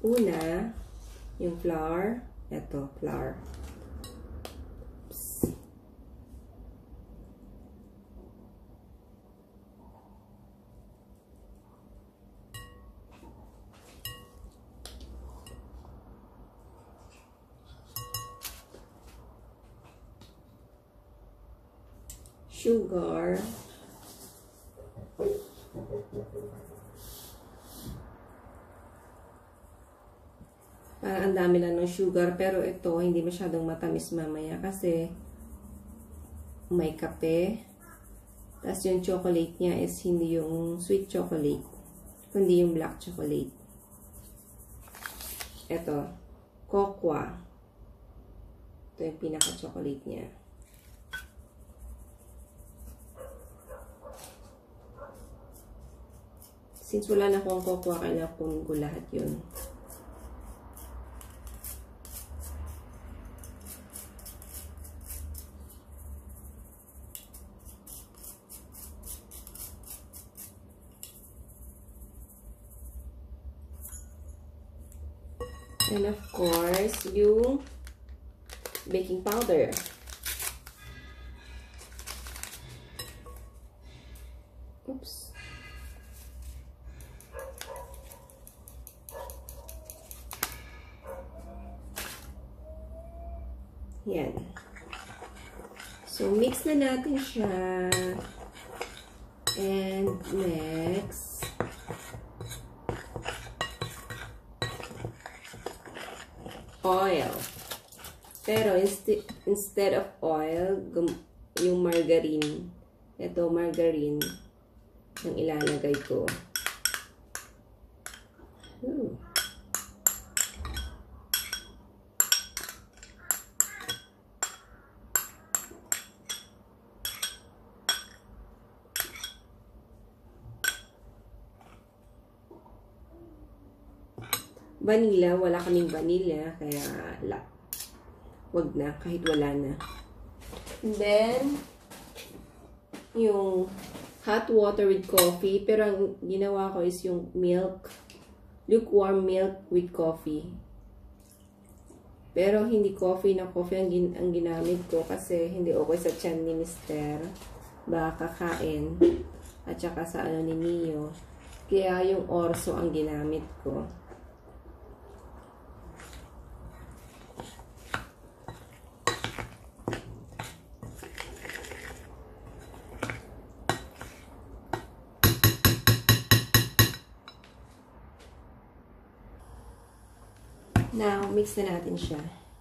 Una, yung flour. Ito, flour. Oops. Sugar. Parang ang dami lang ng sugar, pero ito hindi masyadong matamis mamaya kasi may kape. Tapos yung chocolate niya is hindi yung sweet chocolate, kundi yung black chocolate. Ito, cocoa. Ito yung pinaka-chocolate niya. Since wala na akong cocoa, kailangan punin ko lahat yun. And of course, yung baking powder. Oops. Yan. So, mix na natin siya. And next, oil. Pero instead of oil, yung margarine. Ito, margarine ang ilalagay ko. Vanilla, wala kaming vanilla, kaya wag na, kahit wala na. And then, yung hot water with coffee, pero ang ginawa ko is yung milk, lukewarm milk with coffee. Pero hindi coffee na coffee ang ginamit ko kasi hindi okay sa tiyan ni Mister. Baka kakain. At saka sa ano ni Mio. Kaya yung orso ang ginamit ko. Now, mix na natin siya.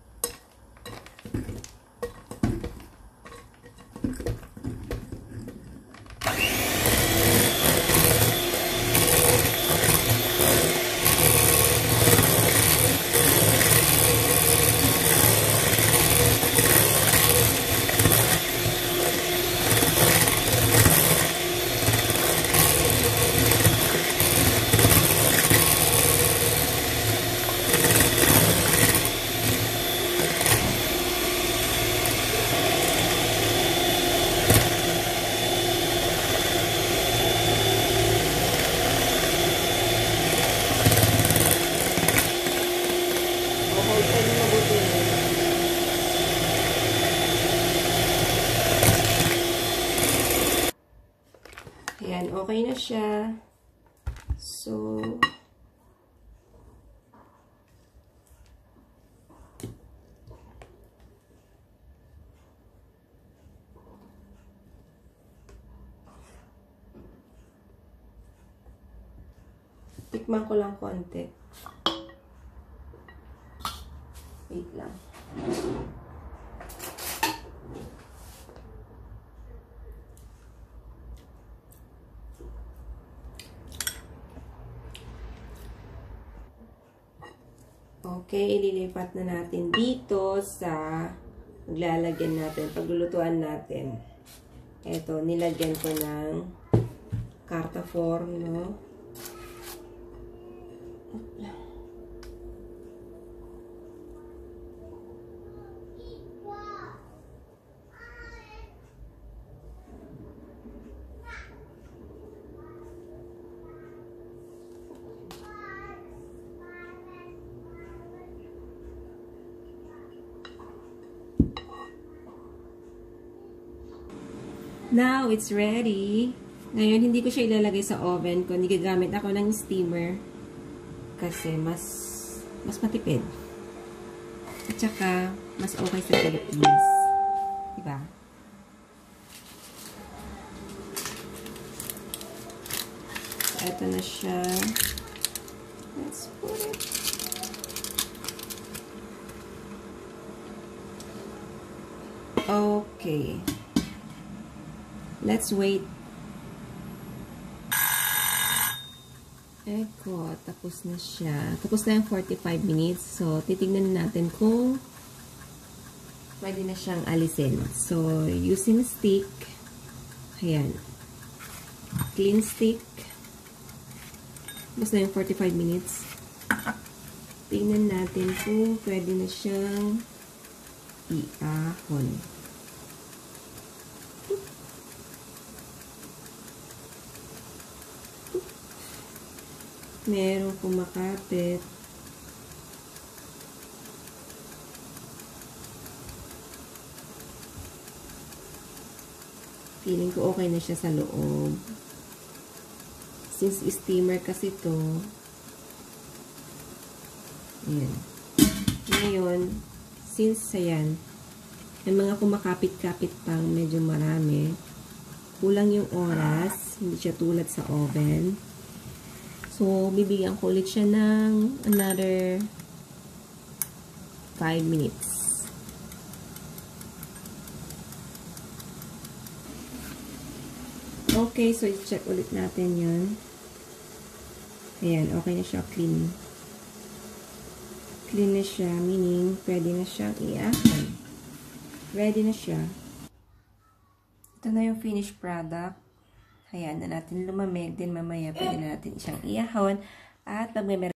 Ayan, okay na siya. So, tikman ko lang konti. Wait lang. Okay, ililipat na natin dito sa maglalagyan natin, paglulutuan natin. Ito, nilagyan ko ng karta form, no? Now, it's ready. Ngayon, hindi ko siya ilalagay sa oven ko. Hindi gagamit ako ng steamer. Kasi mas matipid. At saka, mas okay sa Philippines. Diba? So, ito na siya. Let's put it. Okay. Let's wait. Eko, tapos na siya. Tapos na yung 45 minutes. So, titignan natin kung pwede na siyang alisin. So, using stick. Ayan. Clean stick. Tapos na yung 45 minutes. Tingnan natin kung pwede na siyang iahon. Merong kumakapit. Feeling ko okay na siya sa loob. Since steamer kasi to. Ayan. Ngayon, since ayan, may mga kumakapit-kapit pang medyo marami, kulang yung oras, hindi siya tulad sa oven. So, bibigyan ko ulit siya ng another 5 minutes. Okay, so i-check ulit natin yun. Ayan, okay na siya, clean. Clean na siya, meaning pwede na siyang i-ahon. Ready na siya. Ito na yung finished product. Hayaan na natin lumamig din mamaya. Pwede na natin siyang iahon. At magme